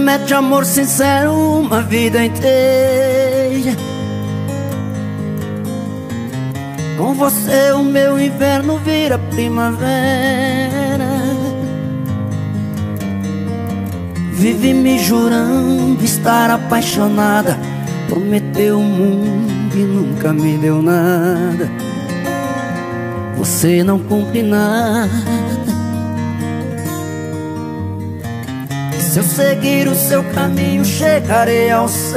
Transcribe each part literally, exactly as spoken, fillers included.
promete amor sincero uma vida inteira. Com você o meu inverno vira primavera. Vive me jurando estar apaixonada. Prometeu o mundo e nunca me deu nada. Você não cumpre nada. Se eu seguir o seu caminho, chegarei ao céu.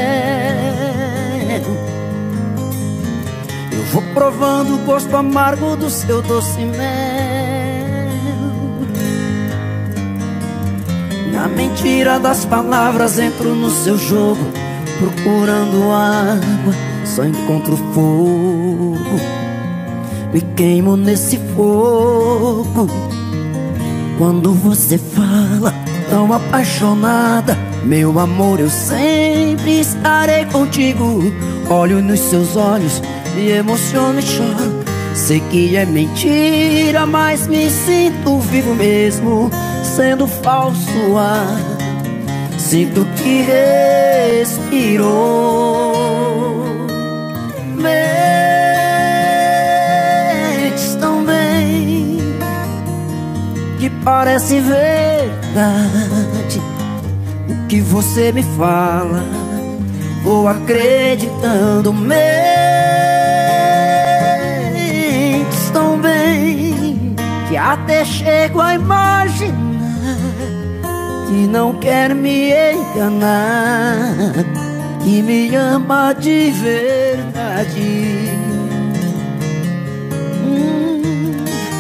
Eu vou provando o gosto amargo do seu doce mel. Na mentira das palavras entro no seu jogo. Procurando água, só encontro fogo. Me queimo nesse fogo. Quando você fala tão apaixonada, meu amor, eu sempre estarei contigo. Olho nos seus olhos, me emociono e choro. Sei que é mentira, mas me sinto vivo mesmo sendo falso ar. Sinto que respirou. Mentes tão bem que parece verdade. O que você me fala, vou acreditando. Mentes tão bem que até chego a imaginar que não quer me enganar, que me ama de verdade. hum,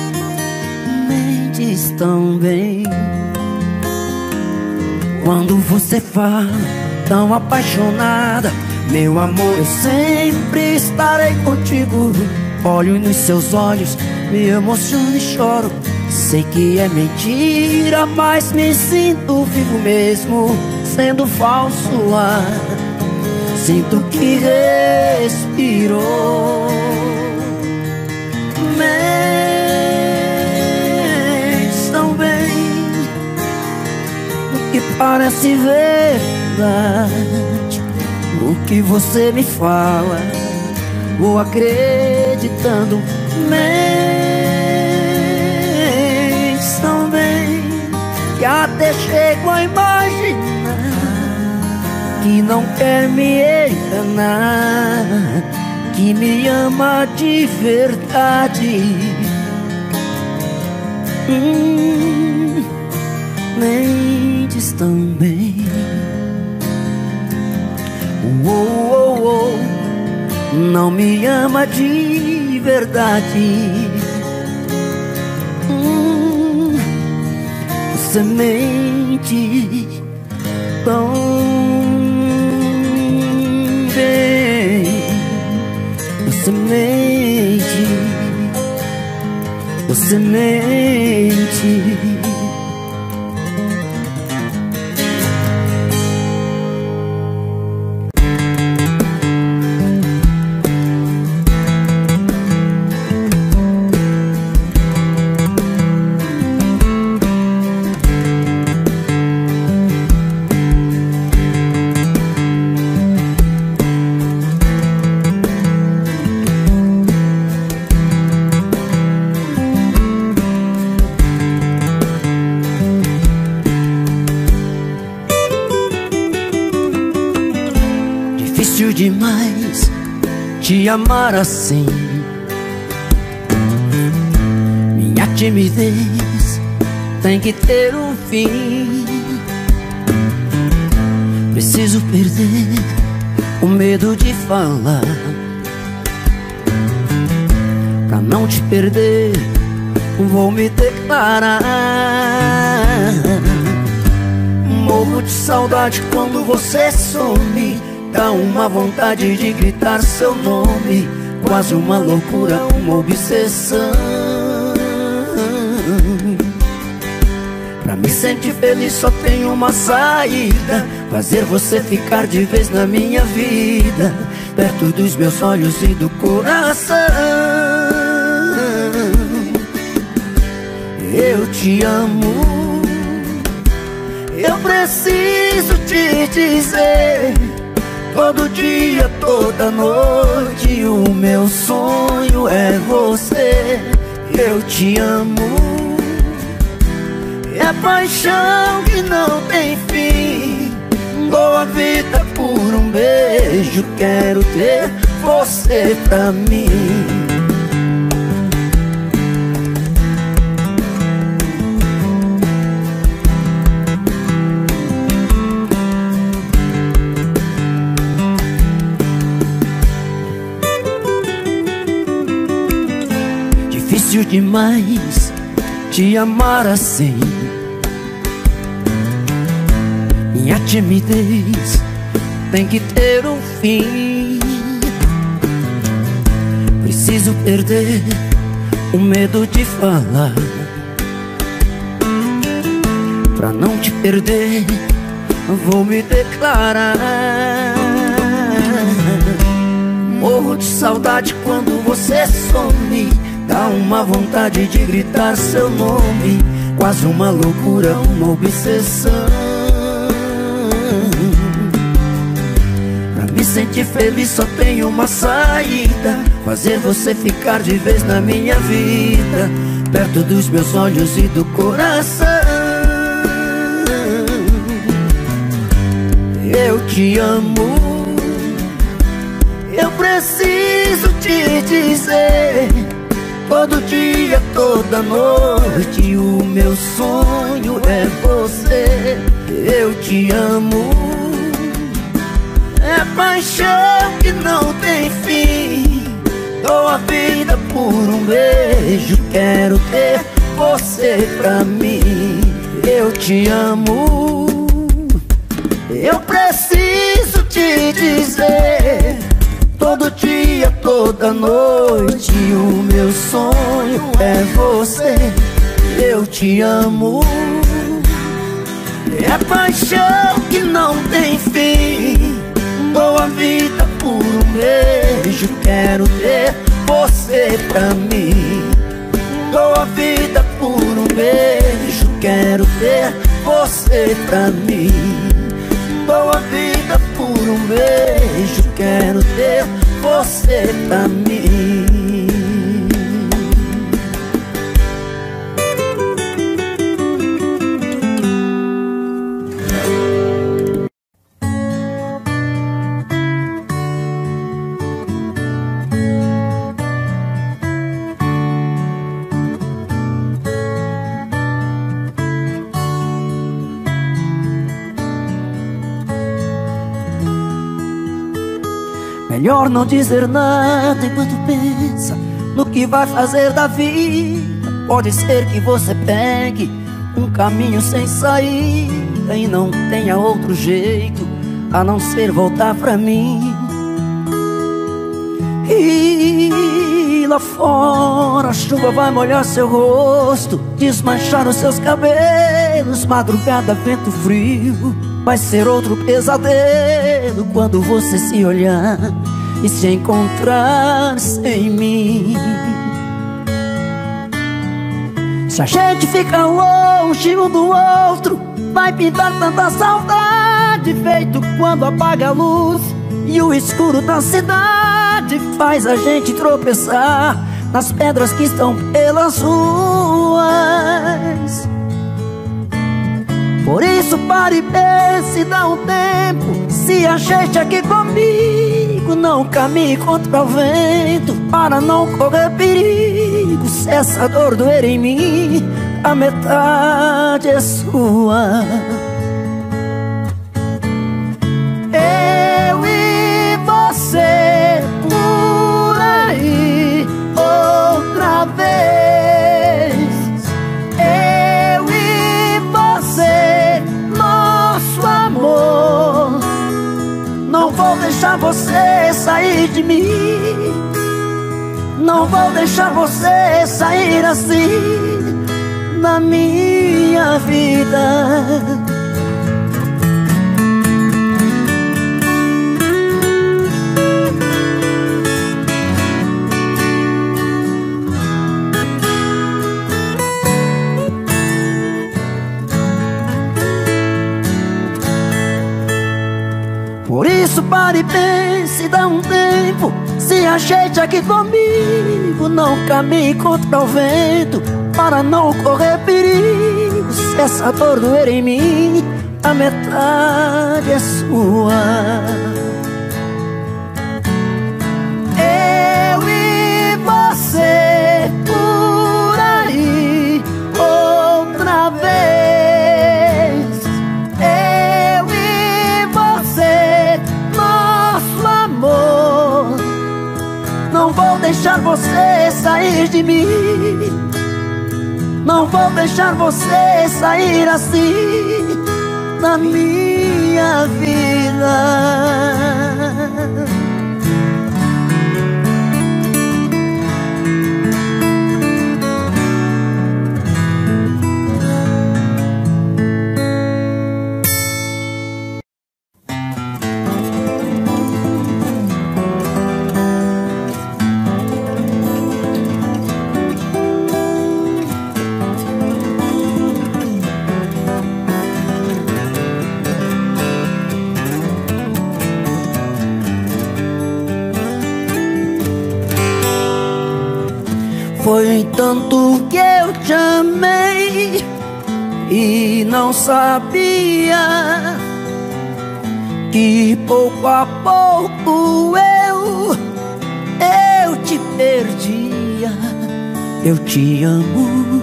Mentes tão bem. Quando você fala tão apaixonada, meu amor, eu sempre estarei contigo. Olho nos seus olhos, me emociono e choro. Sei que é mentira, mas me sinto vivo mesmo sendo falso ar. Sinto que respirou. Mentes tão bem, o que parece verdade. O que você me fala, vou acreditando. Mentes tão bem que até chego a imaginar que não quer me enganar, que me ama de verdade. hum, Mentes tão bem. Oh, oh, oh, não me ama de verdade. hum, Você mente tão bem. Você mente. Você mente. Demais te amar assim. Minha timidez tem que ter um fim. Preciso perder o medo de falar. Pra não te perder, vou me declarar. Morro de saudade quando você some. Dá uma vontade de gritar seu nome, quase uma loucura, uma obsessão. Pra me sentir feliz só tem uma saída: fazer você ficar de vez na minha vida, perto dos meus olhos e do coração. Eu te amo, Eu preciso te dizer, todo dia, toda noite, o meu sonho é você. Eu te amo. É paixão que não tem fim. Dou a vida por um beijo. Quero ter você pra mim. Difícil demais te amar assim. Minha timidez tem que ter um fim. Preciso perder o medo de falar. Pra não te perder, vou me declarar. Morro de saudade quando você some. Dá uma vontade de gritar seu nome. Quase uma loucura, uma obsessão. Pra me sentir feliz só tem uma saída: fazer você ficar de vez na minha vida, perto dos meus olhos e do coração. Eu te amo. Eu preciso te dizer, todo dia, toda noite, o meu sonho é você. Eu te amo. É paixão que não tem fim. Dou a vida por um beijo. Quero ter você pra mim. Eu te amo. Eu preciso te dizer, todo dia, toda noite, o meu sonho é você. Eu te amo. É paixão que não tem fim. Dou a vida por um beijo. Quero ter você pra mim. Dou a vida por um beijo. Quero ter você pra mim. Dou a vida por um beijo. Quero ter você pra mim. Melhor não dizer nada enquanto pensa no que vai fazer da vida. Pode ser que você pegue um caminho sem saída e não tenha outro jeito a não ser voltar pra mim. E lá fora a chuva vai molhar seu rosto, desmanchar os seus cabelos. Madrugada, vento frio, vai ser outro pesadelo quando você se olhar e se encontrar sem mim. Se a gente fica longe um do outro, vai pintar tanta saudade, feito quando apaga a luz e o escuro da cidade faz a gente tropeçar nas pedras que estão pelas ruas. Por isso pare e pense, dá um tempo, se ajeite aqui comigo. Não caminhe contra o vento para não correr perigo. Se essa dor doer em mim, a metade é sua. Eu e você por aí outra vez. Eu e você, nosso amor. Não vou deixar você sair de mim. Não vou deixar você sair assim da minha vida. perda um tempo, se ajeite aqui comigo. Não caminhe contra o vento, para não correr perigo. Se essa dor doer em mim, a metade é sua. Eu e você por aí outra vez. Eu e você, nosso amor. Não vou deixar você sair de mim. Não vou deixar você sair assim da minha vida. Foi tanto que eu te amei e não sabia que pouco a pouco eu, eu te perdia. Eu te amo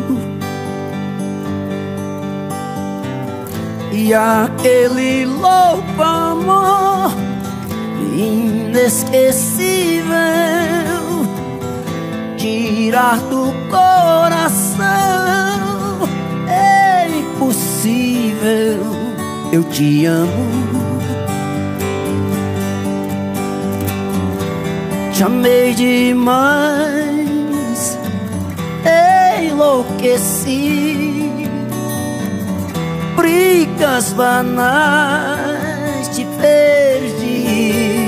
e aquele louco amor inesquecível tirar do coração é impossível. Eu te amo, te amei demais, enlouqueci. Brigas banais te perdi.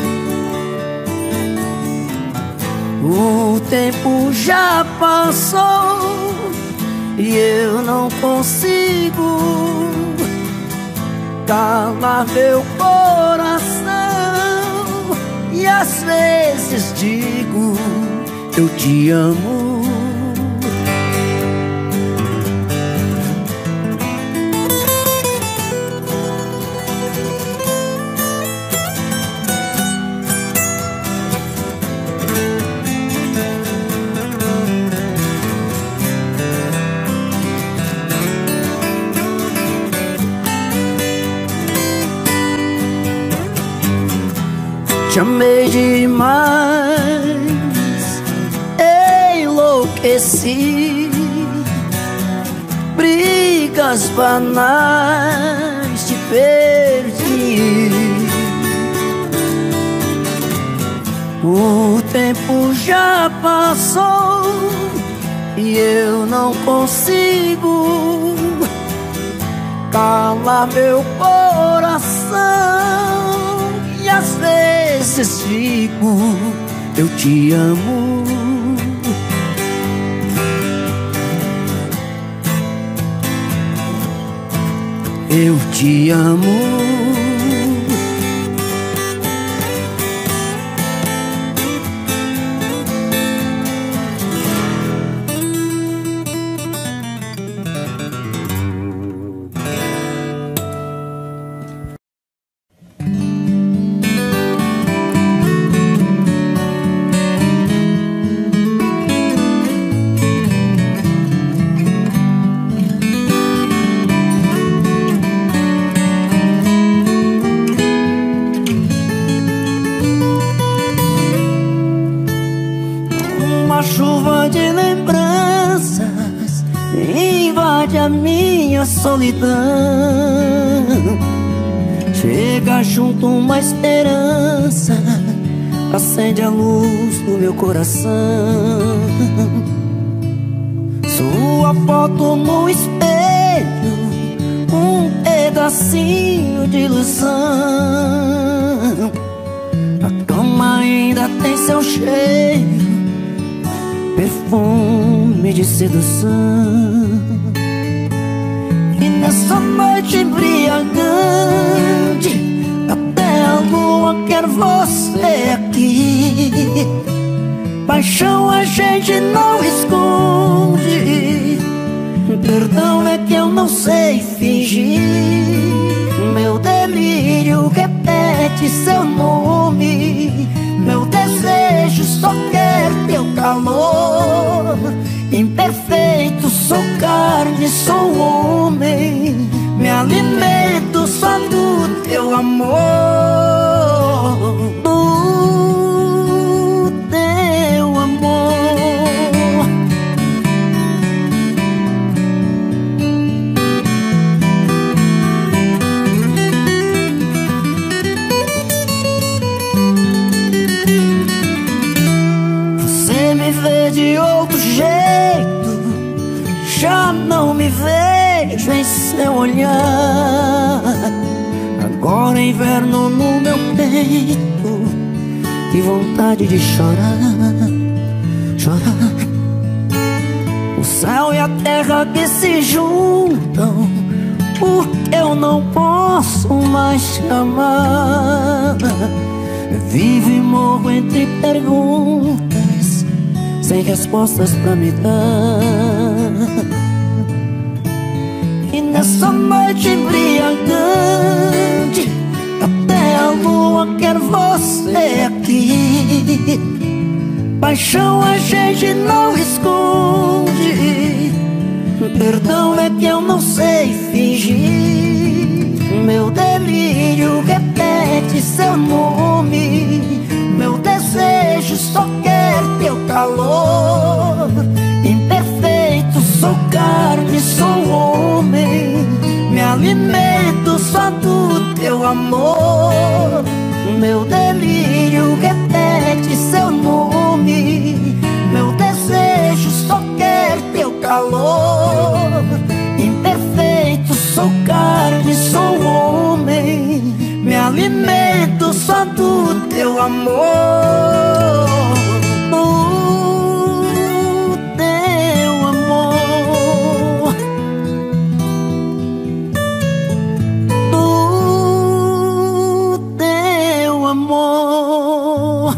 O tempo já passou e eu não consigo calar meu coração. E às vezes digo, eu te amo. Te amei demais, enlouqueci. Brigas banais te perdi. O tempo já passou e eu não consigo calar meu coração. E às vezes digo, eu te amo. Eu te amo. Chuva de lembranças invade a minha solidão. Chega junto uma esperança, acende a luz do meu coração. Sua foto no espelho, um pedacinho de ilusão. A cama ainda tem seu cheiro, perfume de sedução. E nessa noite embriagante, até a lua, quero você aqui. Paixão a gente não esconde. Perdão é que eu não sei fingir. Meu delírio repete seu nome. Meu desejo só quer teu calor. Imperfeito, sou carne, sou homem. Me alimento só do teu amor. Do teu amor. Você me vê de outro jeito, já não me vejo em seu olhar. Agora é inverno no meu peito, que vontade de chorar, chorar. O céu e a terra que se juntam, porque eu não posso mais te amar. Vivo e morro entre perguntas, sem respostas pra me dar. E nessa noite embriagante, até a lua quer você aqui. Paixão a gente não esconde. Perdão é que eu não sei fingir. Meu delírio repete seu nome. Meu desejo só quer teu calor. Imperfeito, sou carne, sou homem. Me alimento só do teu amor. Meu delírio repete seu nome. Meu desejo só quer teu calor. Imperfeito, sou carne, sou homem. Me alimento só do teu amor. Do teu amor. Do teu amor.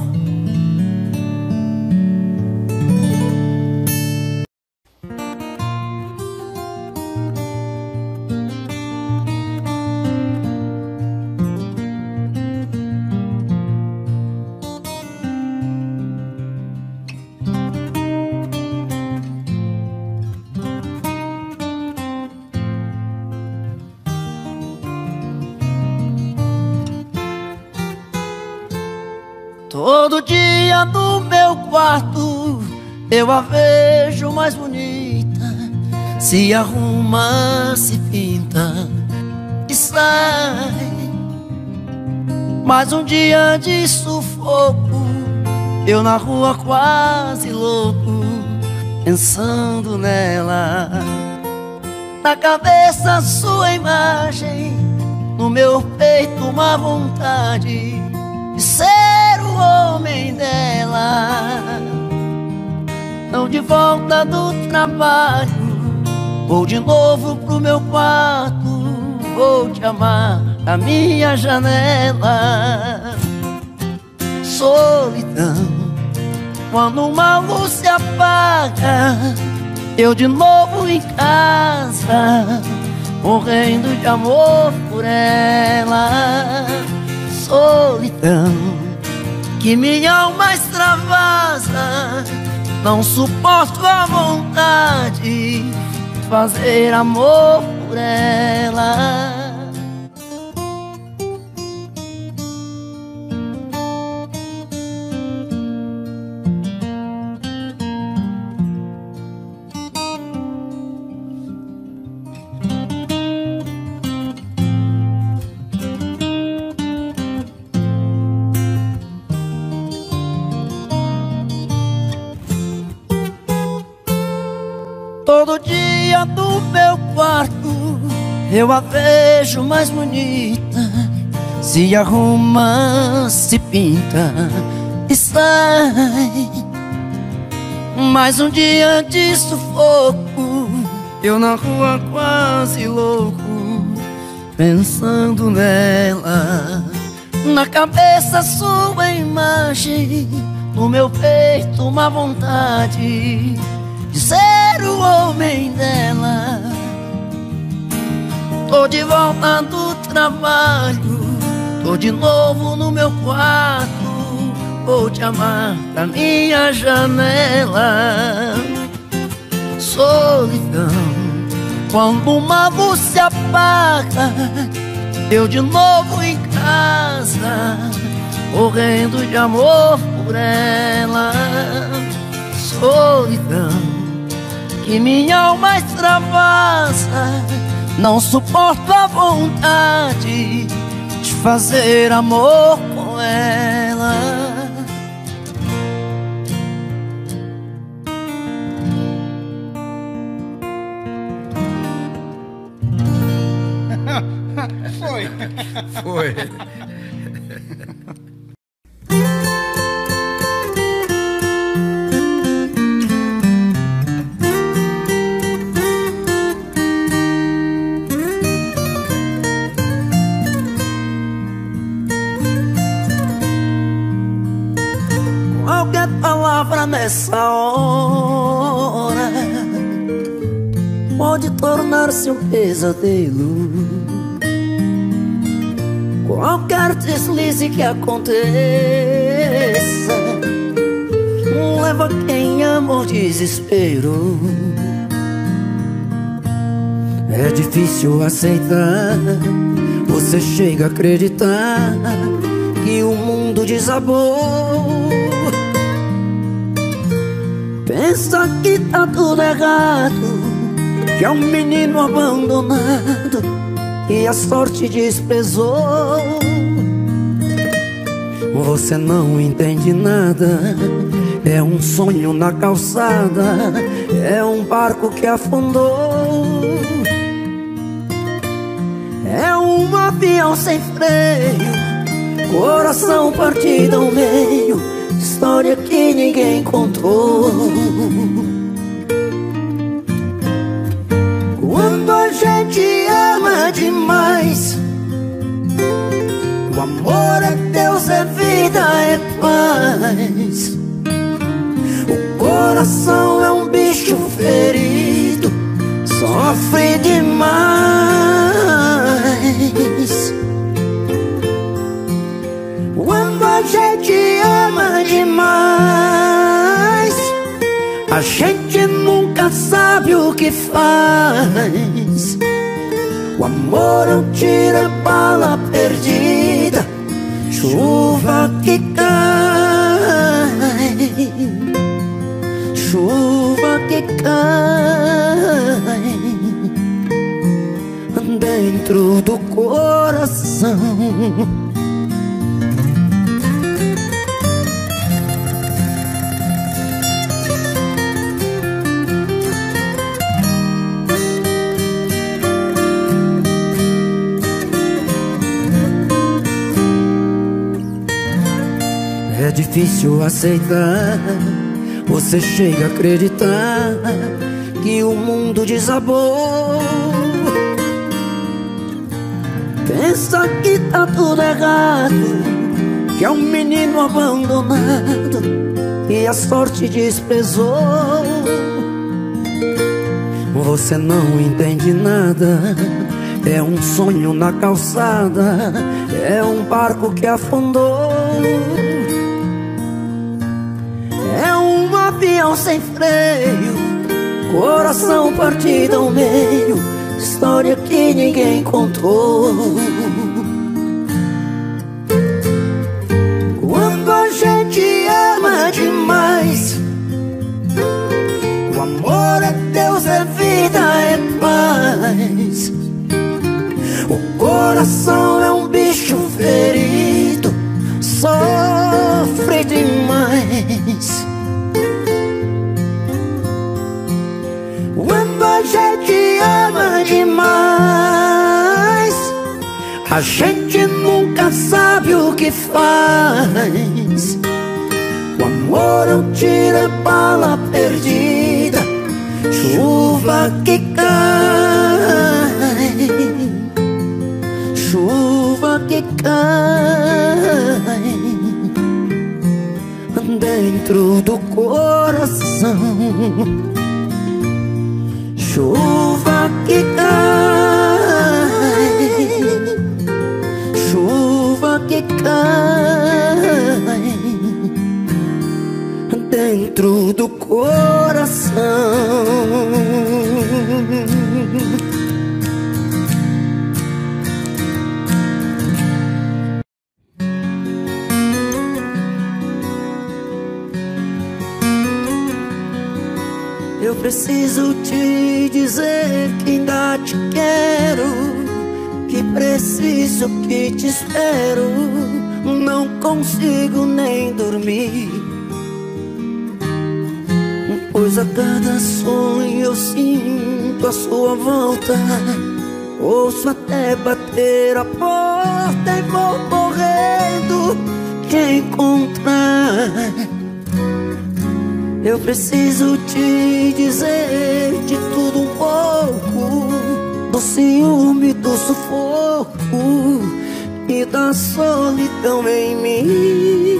Todo dia no meu quarto eu a vejo mais bonita. Se arruma, se pinta e sai. Mais um dia de sufoco, eu na rua quase louco, pensando nela. Na cabeça sua imagem, no meu peito uma vontade de ser o homem dela. Não de volta do trabalho, vou de novo pro meu quarto. Vou te amar da minha janela. Solidão, quando uma luz se apaga, eu de novo em casa, morrendo de amor por ela. Solidão, que minha alma extravasa, não suporto a vontade de fazer amor por ela. Todo dia no meu quarto eu a vejo mais bonita. Se arruma, se pinta e sai. Mais um dia de sufoco, eu na rua quase louco, pensando nela. Na cabeça sua imagem, no meu peito uma vontade de ser o homem dela. Tô de volta do trabalho, tô de novo no meu quarto, vou te amar da minha janela. Solidão, quando uma luz se apaga, eu de novo em casa, morrendo de amor por ela. Solidão, que minha alma extravasa, não suporto a vontade de fazer amor com ela. Foi. Foi. Qualquer palavra nessa hora pode tornar-se um pesadelo. Qualquer deslize que aconteça leva quem ama ao desespero. É difícil aceitar, você chega a acreditar que o mundo desabou. Pensa que tá tudo errado, que é um menino abandonado e a sorte desprezou. Você não entende nada, é um sonho na calçada, é um barco que afundou. É um avião sem freio, coração partido ao meio, história que ninguém contou. Quando a gente ama demais, o amor é Deus, é vida, é paz. O coração é um bicho ferido, sofre demais. Quando a gente ama demais, a gente nunca sabe o que faz. O amor é um tiro, é bala perdida, chuva que cai, chuva que cai dentro do coração. É difícil aceitar, você chega a acreditar que o mundo desabou. Pensa que tá tudo errado, que é um menino abandonado e a sorte desprezou. Você não entende nada, é um sonho na calçada, é um barco que afundou. É um avião sem freio, coração partido ao meio, história que ninguém contou. Quando a gente ama demais, o amor é Deus, é vida, é paz. O coração é um bicho ferido, sofre demais. Quando a gente ama demais, a gente nunca sabe o que faz. O amor é um tiro, é bala perdida, chuva que cai, chuva que cai dentro do coração, chuva que cai, chuva que cai dentro do coração. Eu preciso te dizer que ainda te quero, que preciso, que te espero. Não consigo nem dormir, pois a cada sonho eu sinto a sua volta. Ouço até bater a porta e vou correndo te encontrar. Eu preciso te dizer de tudo um pouco, do ciúme, do sufoco e da solidão em mim.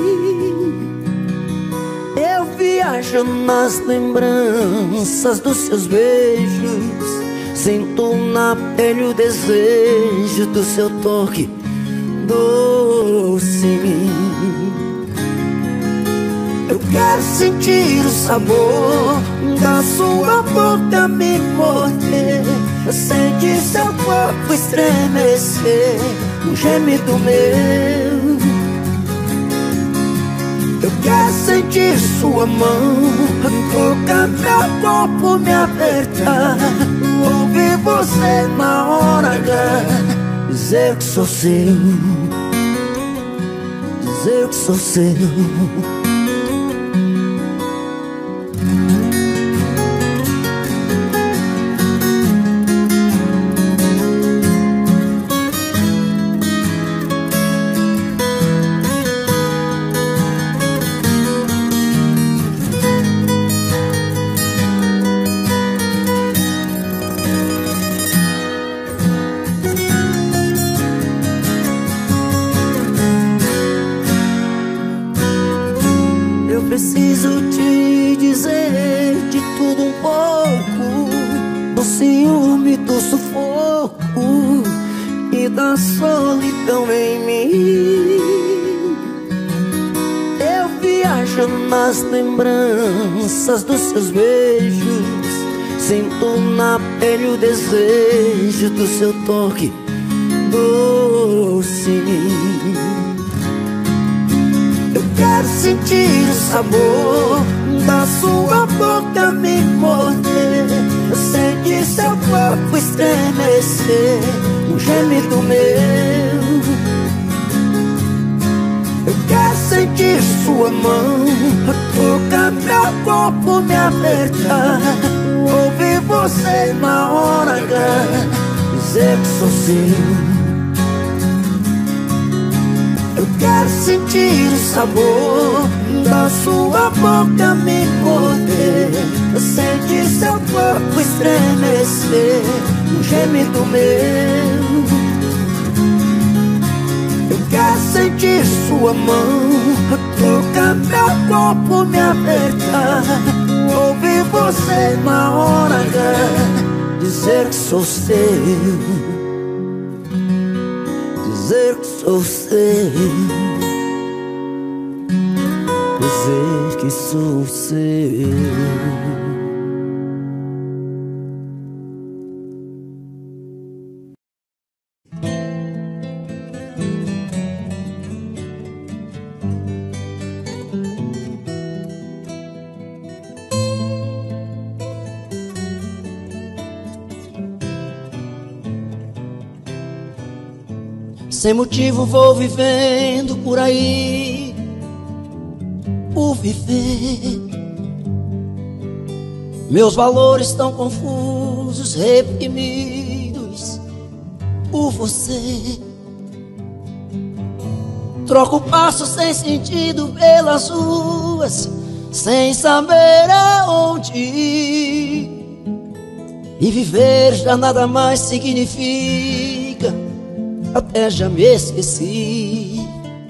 Eu viajo nas lembranças dos seus beijos, sinto na pele o desejo do seu toque doce em mim. Eu quero sentir o sabor da sua boca me morder, sentir seu corpo estremecer, um gemido meu. Eu quero sentir sua mão tocar meu corpo, me apertar, ouvir você na hora H, dizer que sou seu, dizer que sou seu. Preciso te dizer de tudo um pouco, do ciúme, do sufoco e da solidão em mim. Eu viajo nas lembranças dos seus beijos, sinto na pele o desejo do seu toque doce em mim. Quero sentir o sabor da sua boca me morder, sentir seu corpo estremecer, um gemido meu. Eu quero sentir sua mão tocar meu corpo, me apertar, ouvir você na hora H, dizer que sou seu. Eu quero sentir o sabor da sua boca me morder, sentir seu corpo estremecer, um gemido meu. Eu quero sentir sua mão tocar meu corpo, me apertar, ouvir você na hora H, dizer que sou seu, dizer que sou seu, dizer que sou seu. Sem motivo vou vivendo por aí, por viver. Meus valores estão confusos, reprimidos por você. Troco passo sem sentido pelas ruas, sem saber aonde ir. E viver já nada mais significa até já me esqueci.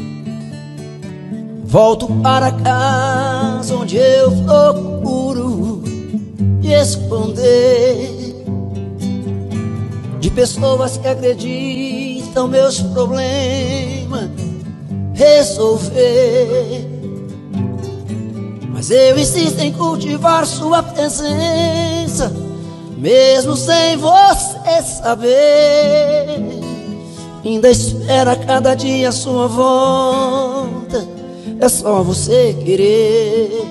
Volto para casa onde eu procuro me esconder de pessoas que acreditam meus problemas resolver. Mas eu insisto em cultivar sua presença, mesmo sem você saber. Ainda espera cada dia a sua volta, é só você querer.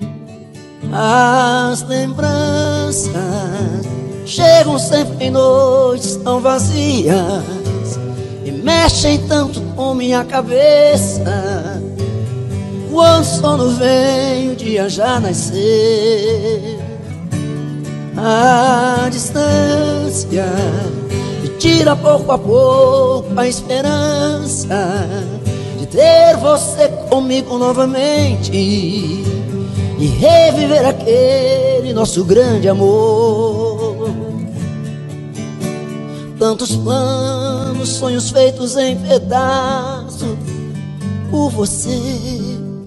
As lembranças chegam sempre em noites tão vazias e mexem tanto com minha cabeça. Quando o sono vem, o dia já nasceu. A distância me tira pouco a pouco a esperança de ter você comigo novamente e reviver aquele nosso grande amor. Tantos planos, sonhos feitos em pedaços por você.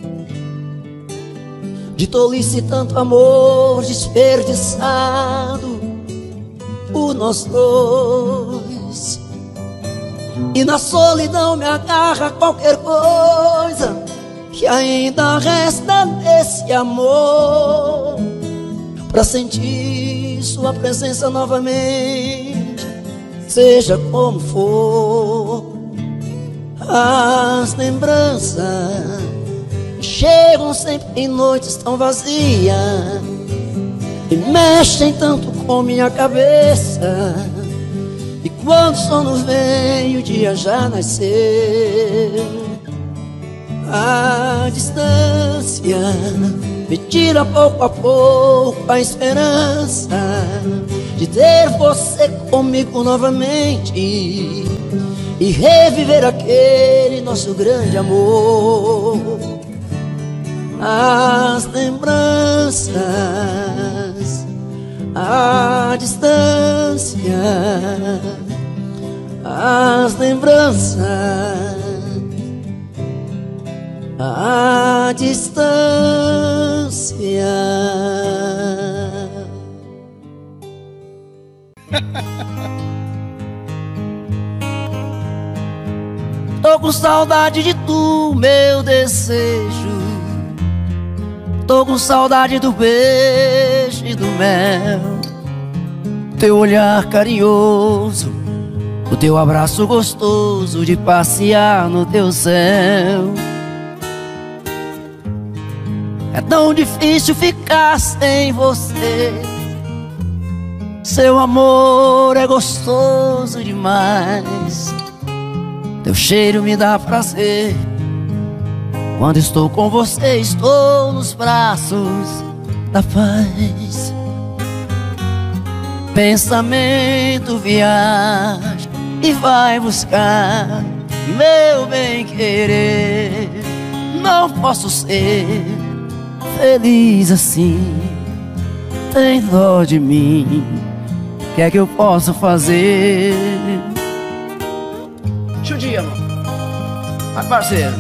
De tolice tanto amor desperdiçado por nós dois. E na solidão me agarra qualquer coisa que ainda resta desse amor, pra sentir sua presença novamente, seja como for. As lembranças chegam sempre em noites tão vazias e mexem tanto com minha cabeça. E quando o sono vem, o dia já nasceu. A distância me tira pouco a pouco a esperança de ter você comigo novamente e reviver aquele nosso grande amor. As lembranças, a distância, as lembranças, a distância. Tô com saudade de tu, meu desejo. Tô com saudade do beijo e do mel, teu olhar carinhoso, o teu abraço gostoso de passear no teu céu. É tão difícil ficar sem você, seu amor é gostoso demais. Teu cheiro me dá prazer, quando estou com você estou nos braços da paz. Pensamento viaja e vai buscar meu bem-querer. Não posso ser feliz assim, tem dó de mim, o que é que eu posso fazer? Chudia, mano. Vai, parceiro.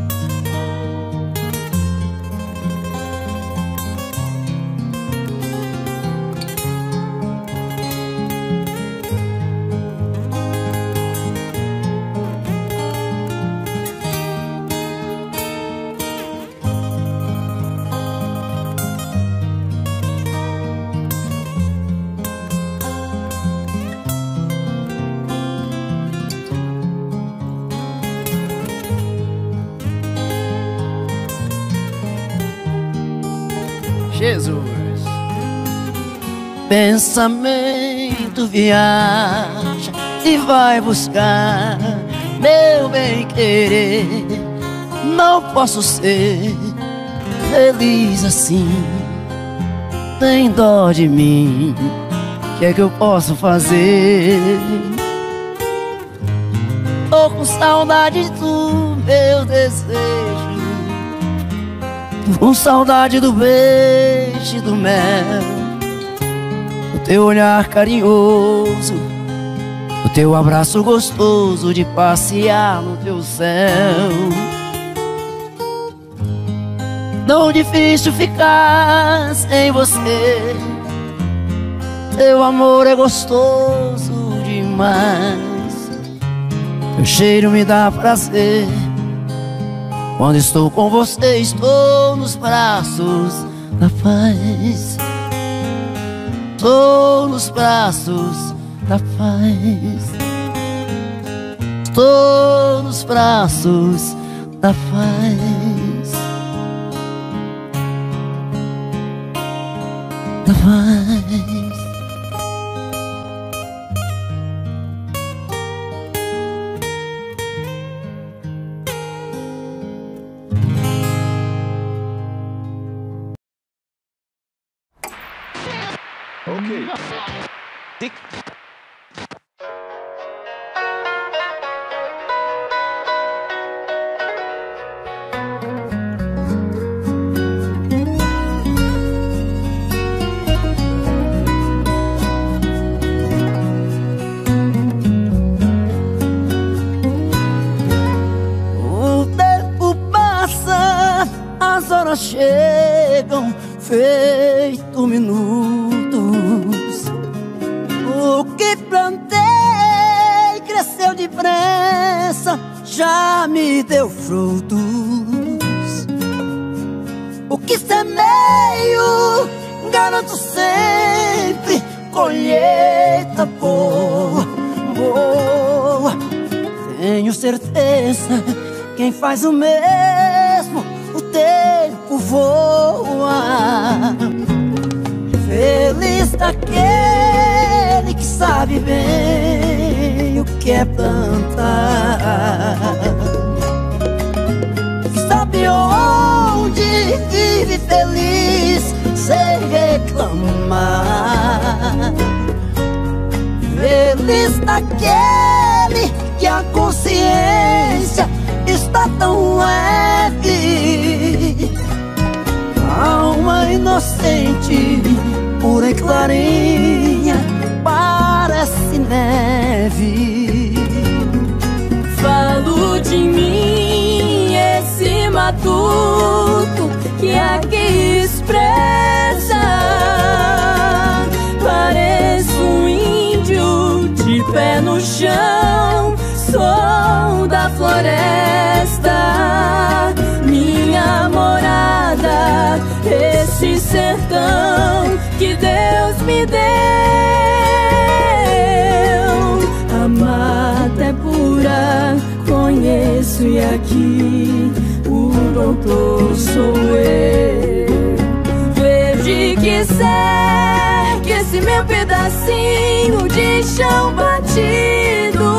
Jesus. Pensamento viaja e vai buscar meu bem-querer. Não posso ser feliz assim, tem dó de mim, o que é que eu posso fazer? Tô com saudade de tu, meu desejo. Tô com saudade do beijo e do mel, do teu olhar carinhoso, o teu abraço gostoso de passear no teu céu. Tão difícil ficar sem você, teu amor é gostoso demais. Teu cheiro me dá prazer, quando estou com você estou nos braços da paz. Estou nos braços da paz. Estou nos braços da paz. Da paz. Okay. Dick. O tempo passa, as horas chegam, feito minutos. O que plantei cresceu depressa, já me deu frutos. O que semeio, garanto sempre colheita boa, boa. Tenho certeza, quem faz o mesmo, o tempo voa. Feliz daquele que sabe bem o que é plantar, que sabe onde vive feliz sem reclamar. Feliz daquele que a consciência está tão leve, alma inocente, pura e clarinha, parece neve. Falo de mim, esse matuto que aqui expressa. Pareço um índio de pé no chão, sou da floresta, minha morada, esse sertão que Deus me deu. A mata é pura, conheço, e aqui o doutor sou eu. Verde que segue esse meu pedacinho de chão batido,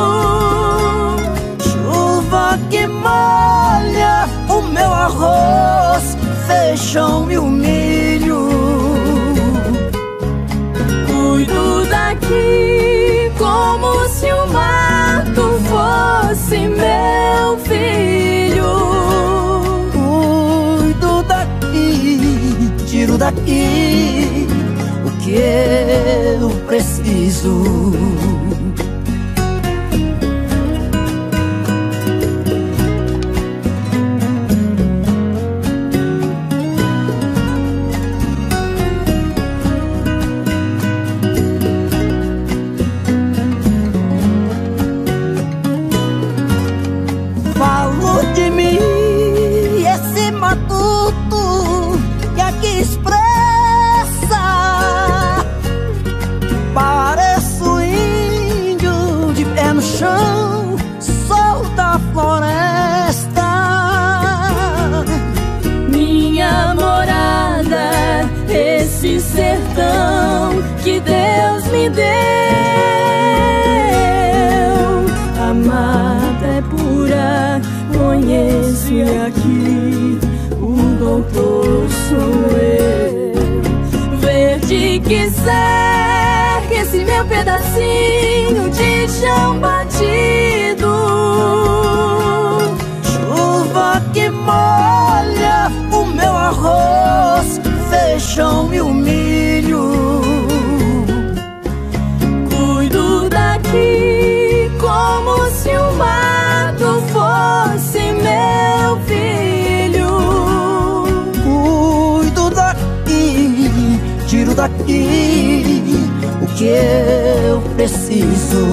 chuva que molha o meu arroz, feijão e o milho. Cuido daqui como se o mato fosse meu filho. Cuido daqui, tiro daqui o que eu preciso. Falo de mim, esse matuto que aqui expressa. Pareço índio de pé no chão, sou da floresta, minha morada, esse sertão que Deus me deu. A mata é pura, conheço, e aqui o doutor sou eu. Verde que cerca esse meu pedacinho de chão batido, chuva que molha o meu arroz, feijão e o milho. cuido daqui daqui o que eu preciso.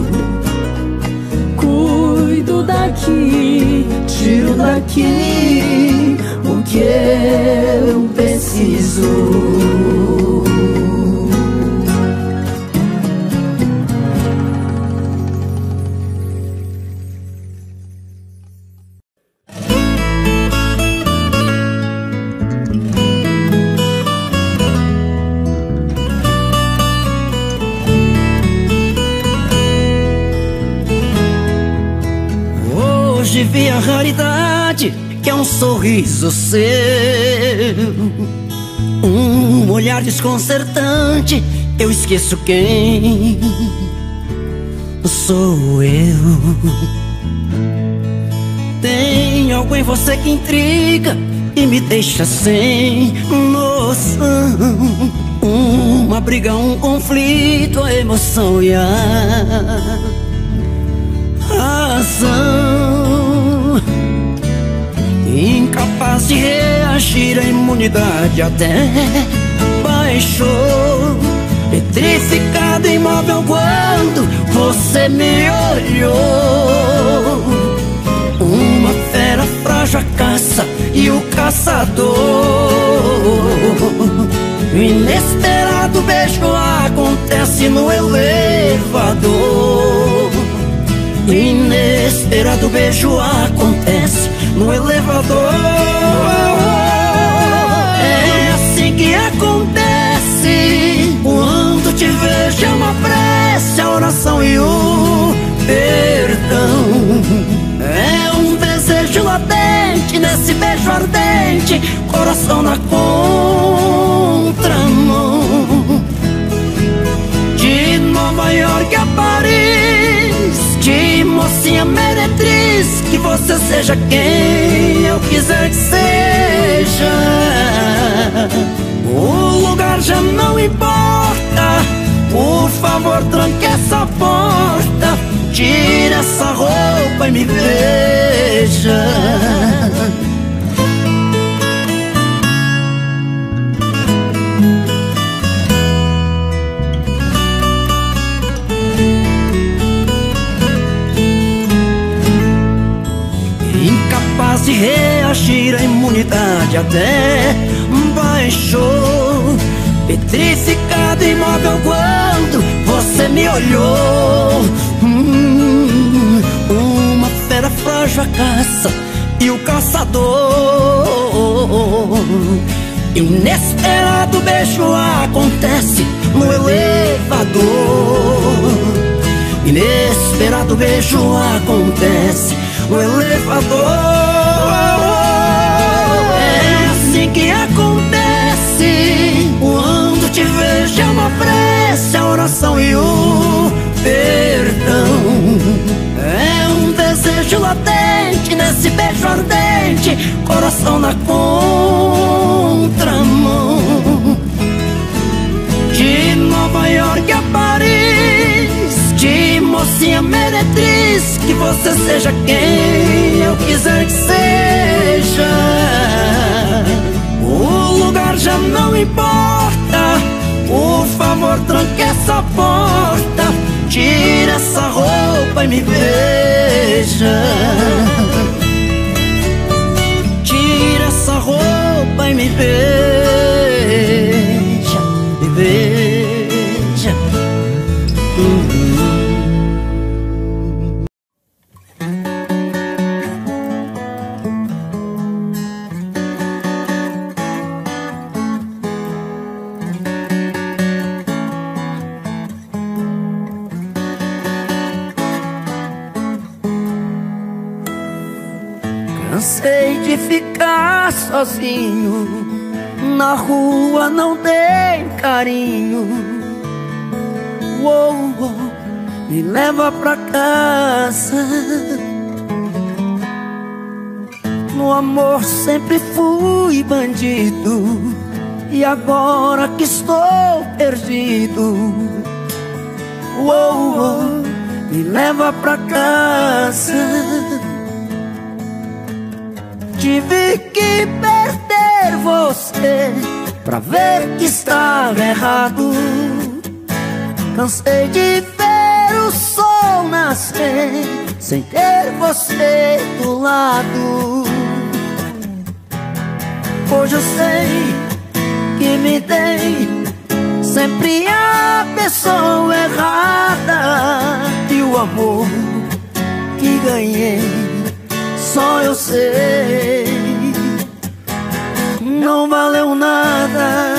Cuido daqui, Tiro daqui o que eu preciso. Hoje vi a raridade que é um sorriso seu, um olhar desconcertante, eu esqueço quem sou eu. Tem algo em você que intriga e me deixa sem noção. Uma briga, um conflito, a emoção e a razão. Incapaz de reagir, a imunidade até baixou. Petrificado, imóvel quando você me olhou. Uma fera frágil a caça e o caçador. O inesperado beijo acontece no elevador. O inesperado beijo acontece no elevador. É assim que acontece. Quando te vejo é uma prece, a oração e o perdão. É um desejo latente nesse beijo ardente, coração na contramão. De Nova York a Paris, de mocinha meretriz, que você seja quem eu quiser que seja. O lugar já não importa, por favor tranque essa porta, tire essa roupa e me veja. Incapaz de reagir, a imunidade até baixou. Petrificado, imóvel quando você me olhou. hum, Uma fera frágil a caça e o caçador. Inesperado beijo acontece no elevador. Inesperado beijo acontece no elevador. É assim que acontece. Quando te vejo é uma prece, a oração e o perdão. É um desejo latente nesse beijo ardente, coração na contramão. De Nova York a Paris, de mocinha meretriz, que você seja quem eu quiser que seja. O lugar já não importa, por favor tranque essa porta, tire essa roupa e me veja. Tire essa roupa e me veja, me veja. Uhum. Cansei de ficar sozinho, na rua não tem carinho. Uou, uou, me leva pra casa. No amor sempre fui bandido, e agora que estou perdido, uou, uou, me leva pra casa. Tive que perder você pra ver que estava errado. Cansei de ver o sol nascer sem ter você do lado. Hoje eu sei que me dei sempre a pessoa errada, e o amor que ganhei só eu sei. Não valeu nada.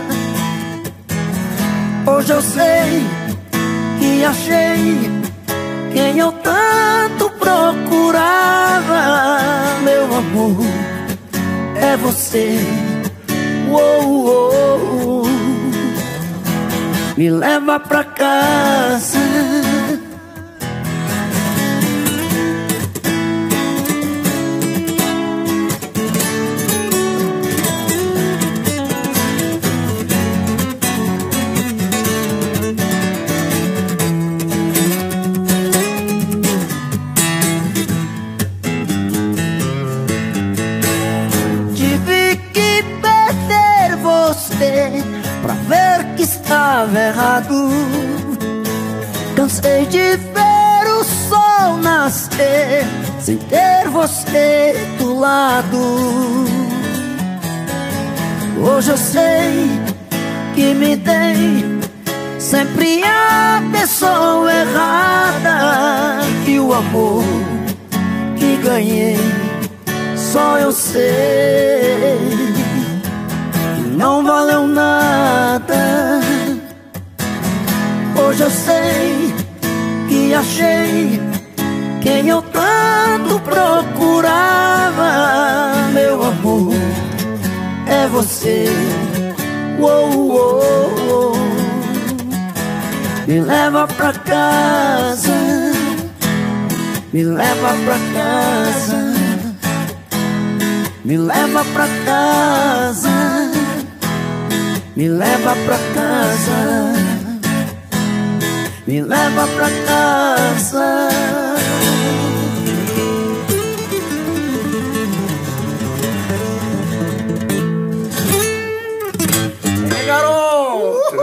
Hoje eu sei que achei quem eu tanto procurava. Meu amor, é você. Uou, uou. Me leva pra casa. Pra ver que estava errado. Cansei de ver o sol nascer sem ter você do lado. Hoje eu sei que me dei sempre a pessoa errada, e o amor que ganhei só eu sei. Não valeu nada. Hoje eu sei que achei quem eu tanto procurava. Meu amor, é você. Uou, uou, uou. Me leva pra casa. Me leva pra casa. Me leva pra casa. Me leva pra casa. Me leva pra casa. É, garoto!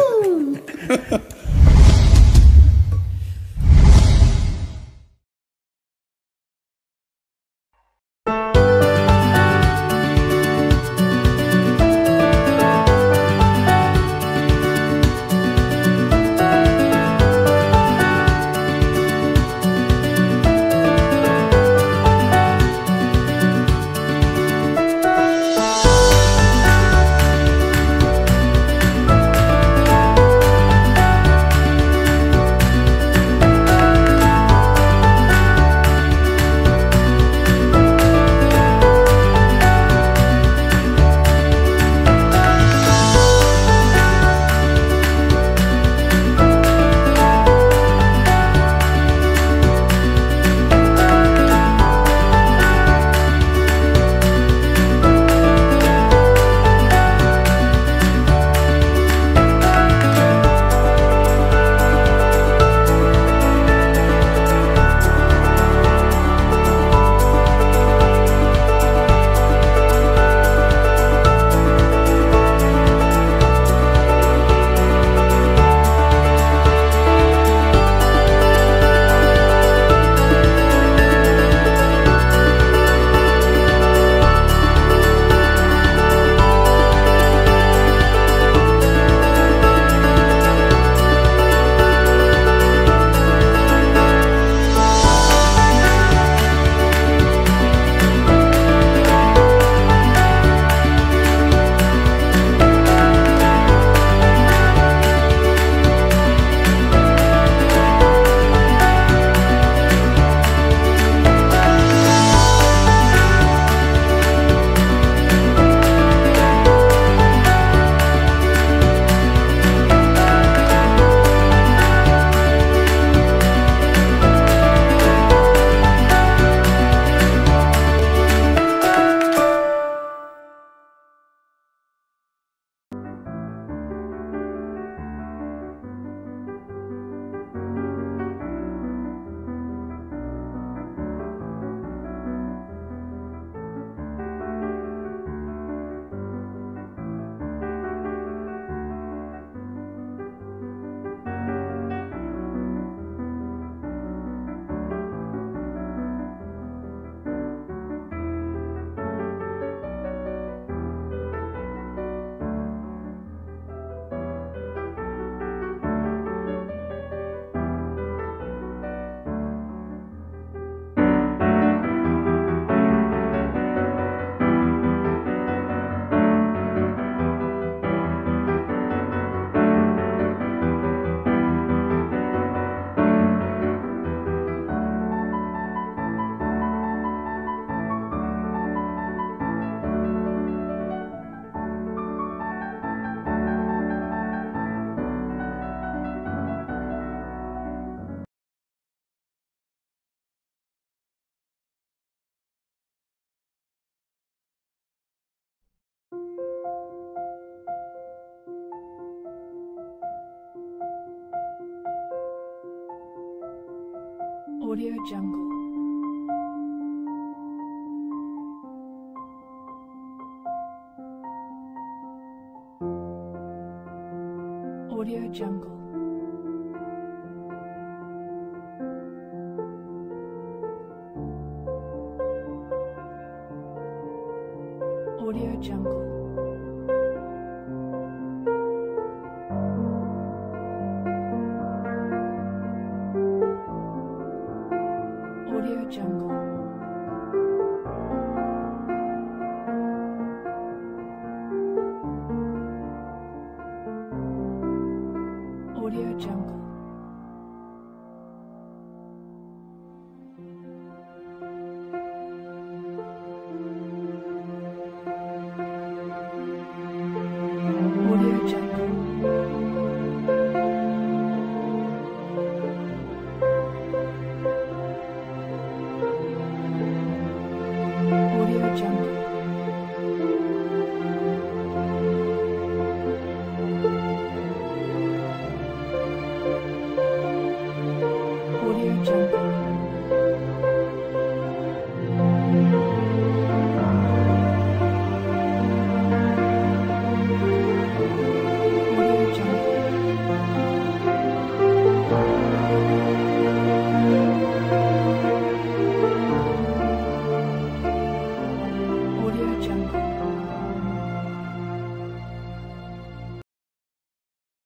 Audio Jungle. Audio Jungle. Audio Jungle. Audio Jungle. Audio Jungle.